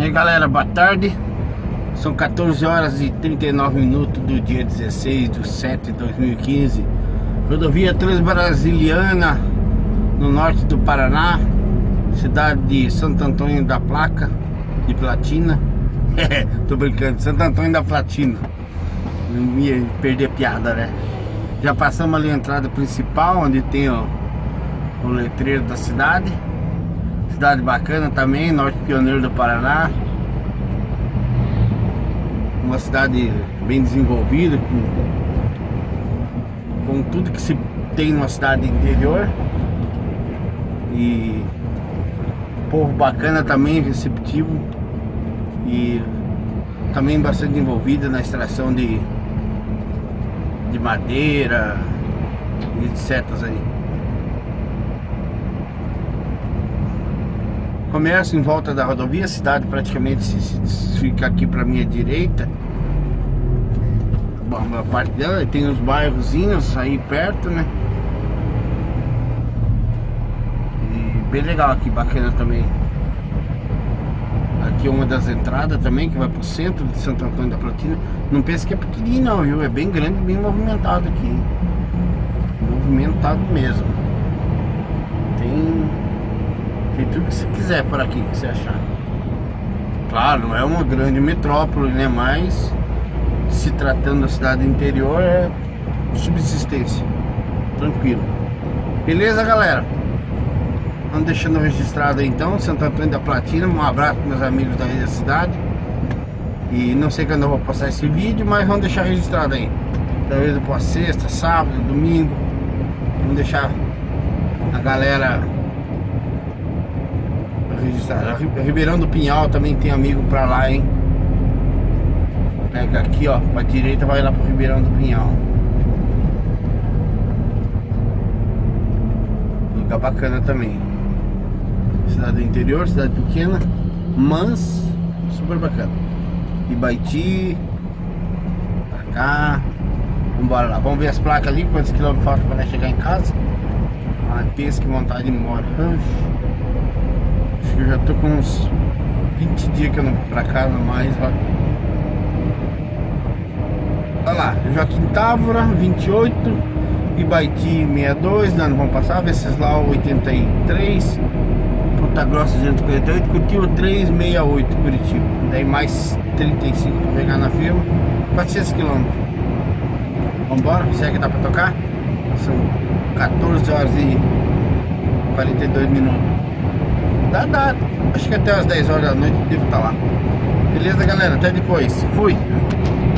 aí galera, boa tarde. São 14 horas e 39 minutos do dia 16/7/2015. Rodovia Transbrasiliana, no norte do Paraná, cidade de Santo Antônio da Placa, de Platina. Tô brincando, Santo Antônio da Platina. Não ia perder a piada, né? Já passamos ali a entrada principal, onde tem o letreiro da cidade. Cidade bacana também, norte pioneiro do Paraná. Uma cidade bem desenvolvida, com tudo que se tem numa cidade interior. E povo bacana também, receptivo. E também bastante envolvida na extração de madeira e etc. aí. Começa em volta da rodovia, a cidade praticamente fica aqui para minha direita. Bom, a parte dela tem os bairrozinhos aí perto, né? E bem legal aqui, bacana também. Aqui é uma das entradas também, que vai pro centro de Santo Antônio da Platina. Não pense que é pequenininho não, viu? É bem grande, bem movimentado aqui. Movimentado mesmo. Tem tudo que você quiser por aqui, que você achar. Claro, não é uma grande metrópole, né? Mas se tratando da cidade interior, é subsistência. Tranquilo. Beleza, galera? Vamos deixando registrado aí então, Santo Antônio da Platina. Um abraço para meus amigos daí da cidade. E não sei quando eu vou postar esse vídeo, mas vamos deixar registrado aí. Talvez eu possa sexta, sábado, domingo. Vamos deixar a galera registrada. Ribeirão do Pinhal também tem amigo pra lá, hein? Pega aqui, ó, pra direita, vai lá pro Ribeirão do Pinhal. Fica bacana também. Cidade do interior, cidade pequena, mas super bacana. Ibaiti, pra cá. Vambora lá, vamos ver as placas ali, quantos quilômetros faltam pra chegar em casa. Ah, pensa que vontade de ir embora. Acho que eu já tô com uns 20 dias que eu não vou pra casa mais, ó. Olha lá, Joaquim Távora, 28, Ibaiti 62, nós não vamos passar, Venceslau 83, Ponta Grossa 248, Curitiba 368, Curitiba. Daí mais 35 para pegar na firma, 400 km. Vambora, será que dá pra tocar? São 14 horas e 42 minutos. Dá, acho que até as 10 horas da noite eu devo estar lá. Beleza, galera? Até depois. Fui!